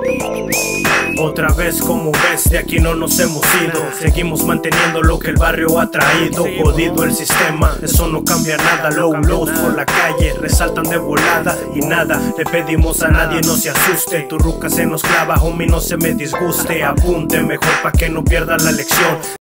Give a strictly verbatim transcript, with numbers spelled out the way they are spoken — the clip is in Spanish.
Otra vez, como ves, de aquí no nos hemos ido. Seguimos manteniendo lo que el barrio ha traído. Jodido el sistema, eso no cambia nada. Low lows por la calle, resaltan de volada. Y nada, le pedimos a nadie no se asuste. Tu ruca se nos clava, homie, no se me disguste. Apunte mejor pa' que no pierda la lección.